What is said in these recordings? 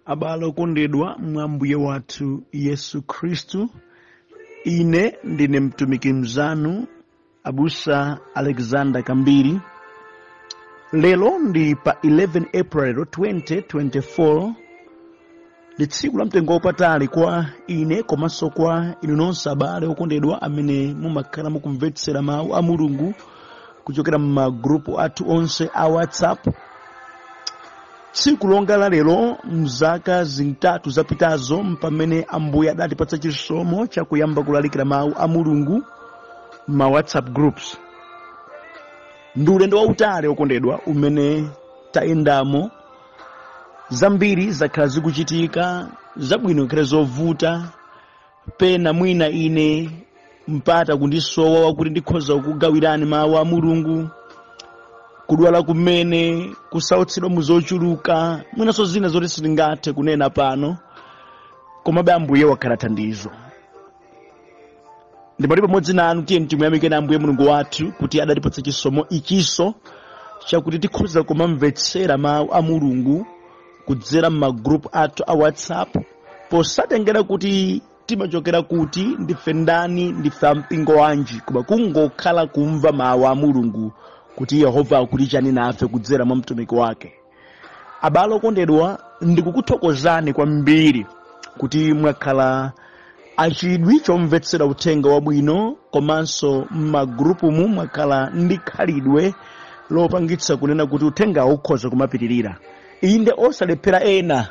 Abale okondedwa mwa Mbuye wathu Yesu Kristu, ine ndine mtumiki mzanu Abusa Alexander Kambiri. Lelo ndi pa 11 April 2024, ndi tsiku la mtengo wapatali kwa ine komanso kwa inu nonse abale okondedwa amene mumakhala mukumvetsera mawu a Mulungu kuchokera m'magrupu athu onse a WhatsApp. Tsiku longa la lero mzaka zitatu zapitazo mpamene Ambuye adatipatsa chisomo chakuyamba kulalikira mawu a Mulungu ma WhatsApp groups. Ndi ulendo wautali okondedwa umene tayendamo. Zambiri zakhala zikuchitika, zabwino kale zovuta, pena mwina ine mpata kundisowa wakuti ndikhoza kugawirani mawu a Mulungu, kudwala kumene, kusautsidwa muzochuluka, mwinaso zina zoti sitingathe kunena pano, komabe Ambuye wakhala thandizo. Ndipo pamodzi nanu tiyeni timuyamike Ambuye Mulungu wathu kuti adatipatsa chisomo ichiso chakuti tikhoza kumamvetsera mawu a Mulungu kudzera m'magrupu athu a WhatsApp, posatengera kuti timachokera kuti, ndife ndani, ndife ampingo wanji, koma kungokhala kumva mawu a Mulungu kuti Yehova akuli chani nafe kudzera mwa mtumiki wake. Abale okondedwa, ndikukuthokozani kwambiri kuti mwakhala achidwi chomvetsera uthenga wabwino, komanso m'magrupu mu mwakhala ndi khalidwe lopangitsa kunena kuti uthenga ukhoza kumapitirira. Inde osalephera ena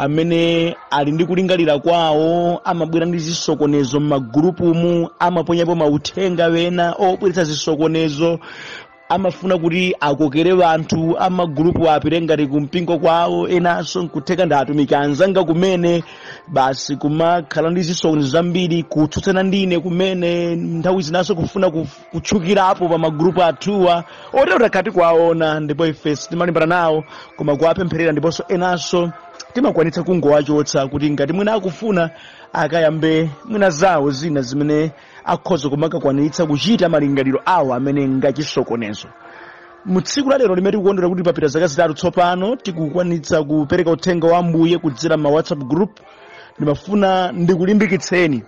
amene ali ndi kulingalira kwawo, amabwera ndi zisokonezo m'magrupu mu, amaponyapo mauthenga wena obweretsa zisokonezo, amafuna kuti akokere wanthu amagrupu apite ngati kumpingo kwawo, enanso nkutheka ndi atumiki anzanga kumene, basi kumakhala ndi zisokonezo zambiri, kutsutsana ndine kumene, nthawi zinaso kufuna kutchukirapo pa magrupu athuwa, otero takati kwaona, ndipo ife timalimbana nawo, koma kuwapempherera, ndiponso enanso timakwanitsa kungowachotsa kuti ngati mwina akufuna akayambe mwina zawo zina zimene akhoza kumakakwanitsa kuchita malingaliro awo amene ngachisokonezo. Mutsiku la lero limene tikukondwera kuti papita zaka zitatu tsopano tikukwanitsa kupereka uthenga wa Ambuye kudzera ma WhatsApp group, ndimafuna ndikulimbikitseni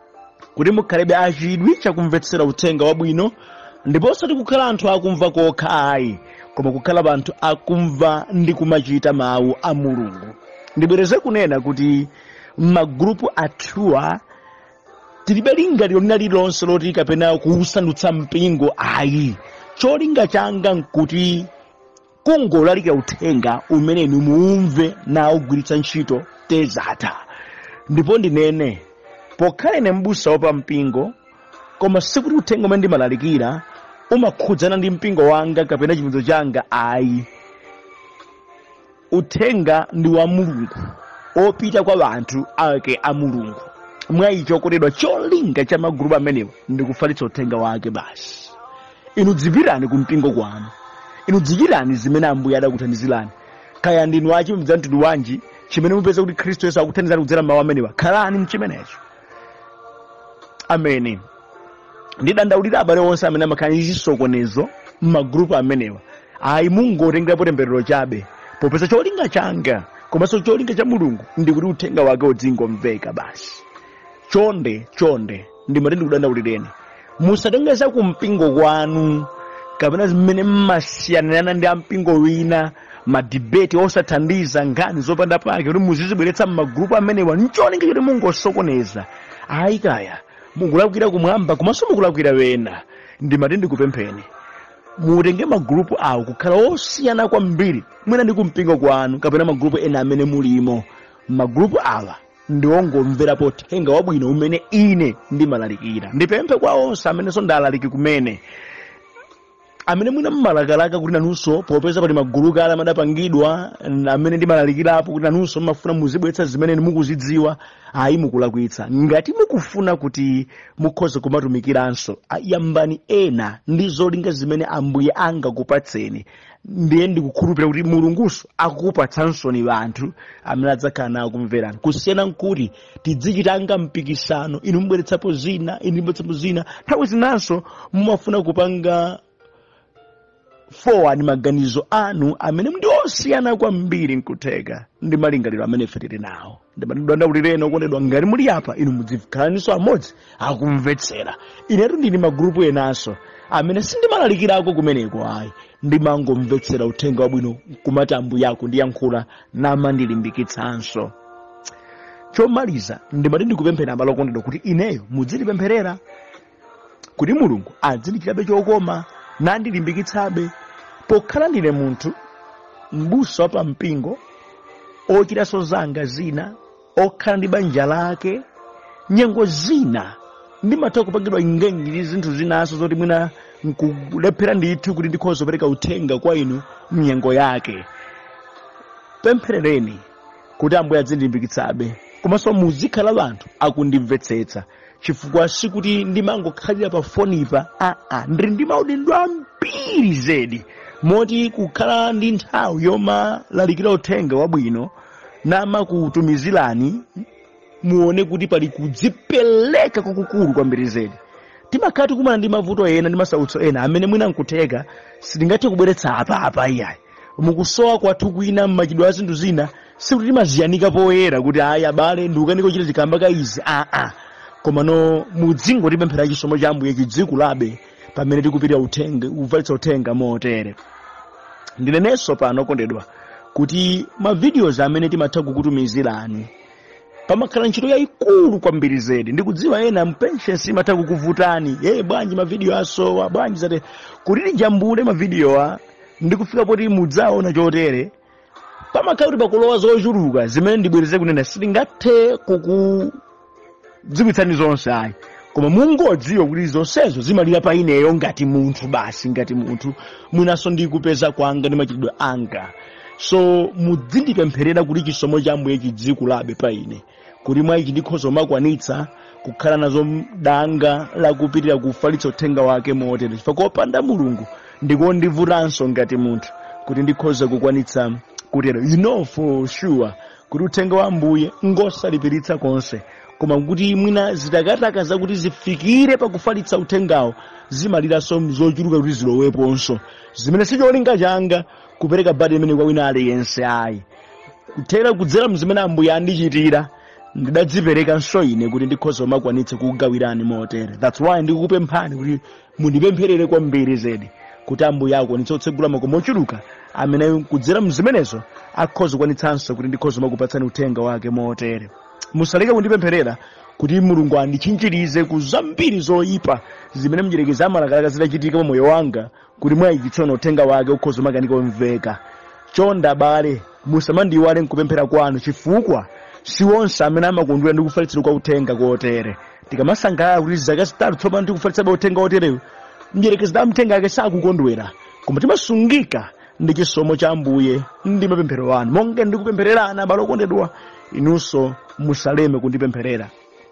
kuti mukhalebe achidwi chakumvetsera uthenga wabwino, ndiponso tikukhala anthu akumva kokha ayi, koma kukhala anthu akumva ndi kumachita mawu a Mulungu. Ndibwereze kunena kuti magrupu athuwa tilibe lingaliro lina lilonse loti kapena kuusandutsa mpingo ayi. Cholinga changa nkuti kungolalika uthenga umene inu muumve na ugwiritsa ntchito tezata. Ndipo ndinene, pokhala ine m'busa wa mpingo, koma sikuti uthenga umene ndimalalikira umakhudzana ndi mpingo wanga kapena chipinzo changa ayi. Uthenga ndi wa Mulungu, opita kwa anthu ake a Mulungu. Mwa icho okondedwa, cholinga cha magrupu amenewa ndikufalitsa uthenga wake basi. Inu dzipirani kumpingo kwanu, inu dzikirani zimene Ambuye adakuthandizirani. Kaya ndinu achipembedzo mtundu wanji chimene mupeza kuti Khristu Yesu akuthandizani kudzera mawu amenewa, khalani mchimenecho. Ameni. Ndidandaulira abale onse amene amakhala ndi zisokonezo m'magrupu amenewa, ayi mungotengerapo temberero chabe, popeza cholinga changa komanso cholinga cha Mulungu ndikuti uthenga wake udzingomveka basi. Chonde ndimati ndikudandaulireni, musatengeza kumpingo kwanu kapena zimene mmasiyanana ndi ampingo wina, madebate osathandiza, nkhani zopanda pake kuti muzizibweretsa m'magrupu amenewa. Ncholinga choti mungosokoneza ayi, kaya mukulakwira kumwamba komanso mukulakwira wena. Ndimati ndikupempheni mutenge magrupu awo kukhala osiyana kwambiri, mwina ndi kumpingo kwanu kapena magrupu ena amene mulimo. Magrupu awa ndiwongomverapo uthenga wabwino umene ine ndimalalikira. Ndipemphe kwa onse amene sondalaliki kumene, amene mwina mmalakalaka kuti nanunso popeza pali magulu kale amadapangidwa amene ndimalalikirapo kuti nanunso mmafuna muzibweretsa zimene mukuzidziwa, ayi mukulakwitsa. Ngati mukufuna kuti mukhoze kumatumikiranso, yambani ena ndi zolinga zimene Ambuye angakupatseni. Ndiye ndikukhulupirira kuti Mulunguso akukupatsansoni anthu amene adzakhala nawo kumverani. Kusiyana nkuti tidzichitanga mpikisano, inu mbweretsapo zina, inu mbweretsapo zina, nthawi zinanso mumafuna kupanga 4 ndi maganizo anu amene ndi osiyana kwambiri nkuteka ndi malingaliro amene ife tili nawo. Ndimandidandaulireni okondedwa ngati muli apa inu mudzikhalanso amodzi akumvetsera. Inetu ndili magrupu enanso amene sindimalalikirako kumeneko ayi, ndimangomvetsera uthenga wabwino kumati Ambuye akundiyankhula namandilimbikitsanso. Chomaliza ndimati ndikupemphera abale okondedwa kuti ineyo mudzindipempherera kuti Mulungu azindichitabe chokoma nandilimbikitsabe pokhala ndine munthu m'busa pa mpingo ochitaso zanga zina okhala ndi banja lake. Nyengo zina ndimatha kupangidwa ngengili zinthu zinaso zoti mwina nkulephera ndithu kuti ndikhoza kupereka uthenga kwa inu mnyengo yake. Pempherereni kuti Ambuye azindilimbikitsabe komanso muzikhala anthu akundimvetsetsa, chifukwa sikuti ndimangokhalira pa fonipa ndili ndi maudindo ambiri zedi moti kukhala ndi nthawi yomalalikira uthenga wabwino namakutumizirani muone kuti pali kudzipereka kwakukulu kwambiri zedi. Timakhala tikumana ndi mavuto ena ndi masautso ena amene mwina nkuteka sitingathe kubweretsa apa iyayi. Mukusowa kwathu kwina mmachidwe a zinthu zina sikuti timaziyanika poyera kuti ayi abale ndikukaniko chita zikamba ka izi komano mudzingotipemphera chisomo cha Ambuye chidzikulabe pamene tikupirira uthenga ufalitsa uthenga motere. Ndinenenso pano okondedwa kuti ma videos amene timatha kukutumizirani pamakhala ntchito yayikulu kwambiri zedi. Ndikudziwa ena mpenshensi imatha kukuvutani bwanji ma video asowa bwanji zate kuti tijambule ma video ndikufika poti mudzaona chotere pamakhala kuti pakulowa zochuluka zimene ndibwereze kunena sitingathe kukudziwitsani zonse ayi, koma mungodziwa kuti zonsezo zimalira pa ineyo ngati munthu basi, ngati munthu mwinanso ndikupeza kwanga ndi machitidwe anga. So mudzindipempherera kuti chisomo cha Ambuye chidzikulabe pa ine, kuti mwa ichi ndikhoza makwanitsa kukhala nazo danga lakupitira kufalitsa uthenga wake motere, chifukwa kopanda Mulungu ndikondivutanso ngati munthu kuti ndikhoza kukwanitsa kutero. You know for sure kuti uthenga wa Ambuye ngosalipiritsa konse, koma kuti mwina zitakataka zakuti zifikire pakufalitsa uthengawo zimaliranso zochuluka kuti ziloweponso, zimene sicholinga changa kupereka badi imene kwa wina aliyense ayi. Kuthera kudzera mzimene Ambuye andichitira ndidadzipereka nso ine kuti ndikhoza makwanitse kugawirani motere. That's why ndikukupemphani kuti mundipempherere kwambiri zedi kuti Ambuye akwanitse kutsegula makomo ochuluka amene kudzera mzimenezo akhoza kwanitsanso kuti ndikhoza makupatsani uthenga wake motere. Musaleke kundipempherera kuti Mulungu andichinjirize ku zambiri zoyipa zimene mdierekezi amalakalaka zidachitika mu moyo wanga, kuti mwa ichi tsono uthenga wake ukhoza makanika omveka. Chonda abale musamandiyiwale nkupemphera kwanu, chifukwa si wonse amene amakondwera ndi kufalitsidwa kwa uthenga kotere. Tikamasangalala kuti zaka zitatu tsopano tikufalitsa uthenga otereyo, mdierekezi amthenga ake sakukondwera, koma timasungika ndi chisomo cha Ambuye ndi mapemphero anu. Monga ndikupemphererana abale okondedwa, inunso musaleme kundipempherera.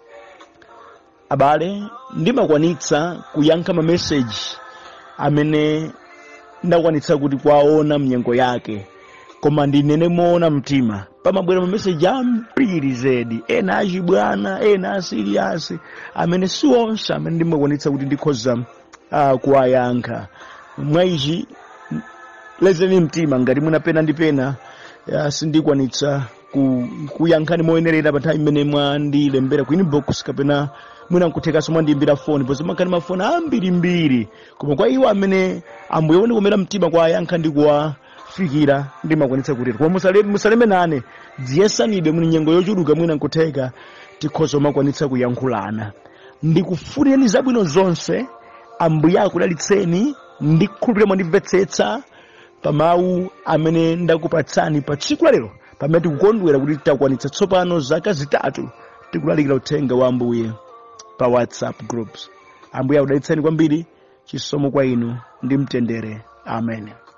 Abale ndimakwanitsa kuyankha ma message amene ndakwanitsa kuti kwaona mnyengo yake, koma ndinene moona mtima pamabwera ma message ambiri zedi, ena achibwana ena asirias amene si onse amene ndimakwanitsa kuti ndikhoza kuwayankha. Mwa ichi lezeni mtima ngati munapena ndipena sindikwanitsa kuyankhani moyenerera pa nthawi imene mwandilembera ku inbox kapena mwina nkuthekaso mwandiyimbira foni, pozi makhani mafoni ambirimbiri, koma kwa iwo amene Ambuye wandikomera mtima kwayankha ndi kuwafikira ndimakwanitsa kutero. Koma musaleme nane, dziyesanide muni nyengo yochuluka mwina nkutheka tikhoza makwanitsa kuyankhulana. Ndikufunireni zabwino zonse, Ambuye akudalitseni, ndikhulupirira mwandimvetsetsa pa mawu amene ndakupatsani pa tsiku la lero, pamene tikukondwera kuti takwanitsa tsopano zaka zitatu tikulalikira uthenga wa Ambuye pa WhatsApp groups. Ambuye akudalitseni kwambiri, chisomo kwa inu ndi mtendere. Amen.